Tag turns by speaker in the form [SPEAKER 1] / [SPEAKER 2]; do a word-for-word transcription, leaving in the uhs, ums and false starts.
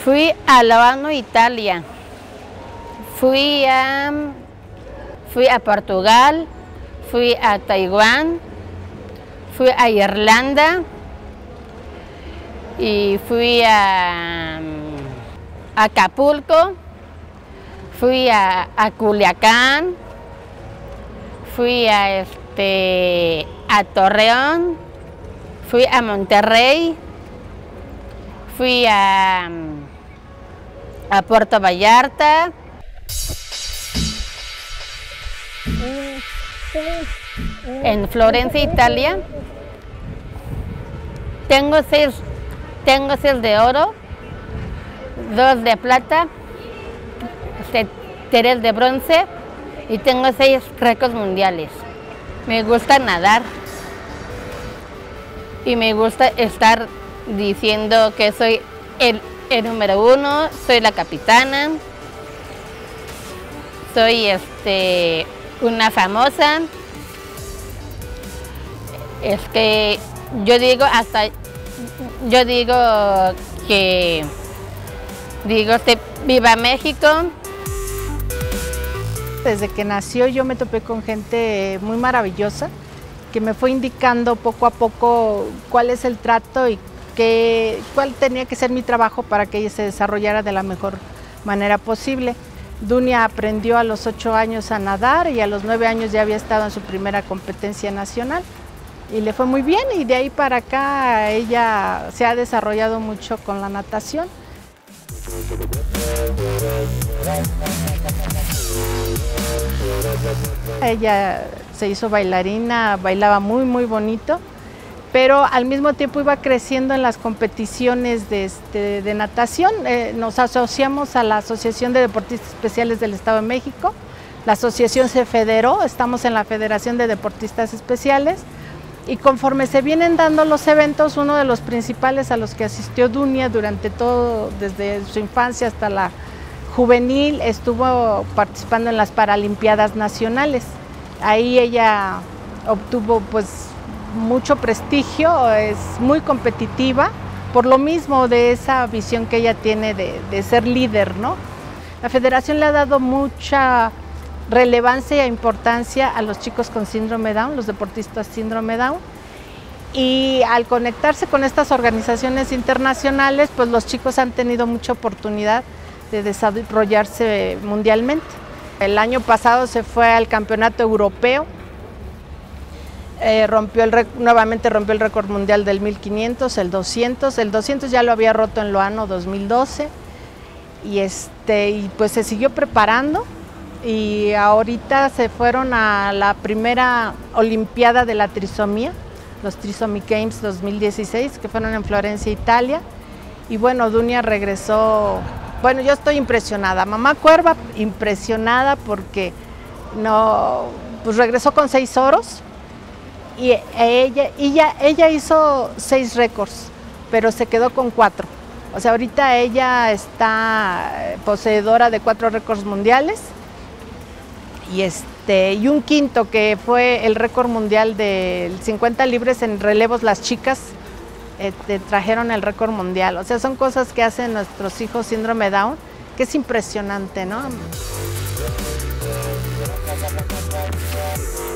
[SPEAKER 1] Fui a Loano, Italia. Fui a, fui a Portugal, fui a Taiwán, fui a Irlanda y fui a, a Acapulco, fui a, a Culiacán, fui a, este, a Torreón, fui a Monterrey, fui a, a Puerto Vallarta. En Florencia, Italia. Tengo seis, tengo seis de oro, dos de plata, tres de bronce y tengo seis récords mundiales. Me gusta nadar y me gusta estar diciendo que soy el, el número uno, soy la capitana, soy este, una famosa. Es que yo digo hasta, yo digo que, digo, este, ¡viva México!
[SPEAKER 2] Desde que nació yo me topé con gente muy maravillosa que me fue indicando poco a poco cuál es el trato y qué, cuál tenía que ser mi trabajo para que ella se desarrollara de la mejor manera posible. Dunia aprendió a los ocho años a nadar y a los nueve años ya había estado en su primera competencia nacional. Y le fue muy bien y de ahí para acá ella se ha desarrollado mucho con la natación. Ella se hizo bailarina, bailaba muy muy bonito, pero al mismo tiempo iba creciendo en las competiciones de, este, de natación. Eh, nos asociamos a la Asociación de Deportistas Especiales del Estado de México. La asociación se federó, estamos en la Federación de Deportistas Especiales. Y conforme se vienen dando los eventos, uno de los principales a los que asistió Dunia durante todo, desde su infancia hasta la juvenil, estuvo participando en las Paralimpiadas Nacionales. Ahí ella obtuvo pues mucho prestigio, es muy competitiva, por lo mismo de esa visión que ella tiene de, de ser líder, ¿no? La federación le ha dado mucha relevancia e importancia a los chicos con síndrome Down, los deportistas síndrome Down, y al conectarse con estas organizaciones internacionales, pues los chicos han tenido mucha oportunidad de desarrollarse mundialmente. El año pasado se fue al campeonato europeo, eh, rompió el, nuevamente rompió el récord mundial del mil quinientos, el doscientos, el doscientos ya lo había roto en Loano dos mil doce, y, este, y pues se siguió preparando. Y ahorita se fueron a la primera Olimpiada de la Trisomía, los Trisomy Games dos mil dieciséis, que fueron en Florencia, Italia. Y bueno, Dunia regresó, bueno, yo estoy impresionada, mamá Cuerva impresionada porque no, pues regresó con seis oros y ella, ella, ella hizo seis récords, pero se quedó con cuatro. O sea, ahorita ella está poseedora de cuatro récords mundiales. Y, este, y un quinto que fue el récord mundial del cincuenta libres en relevos, las chicas este, trajeron el récord mundial. O sea, son cosas que hacen nuestros hijos síndrome Down, que es impresionante, ¿no?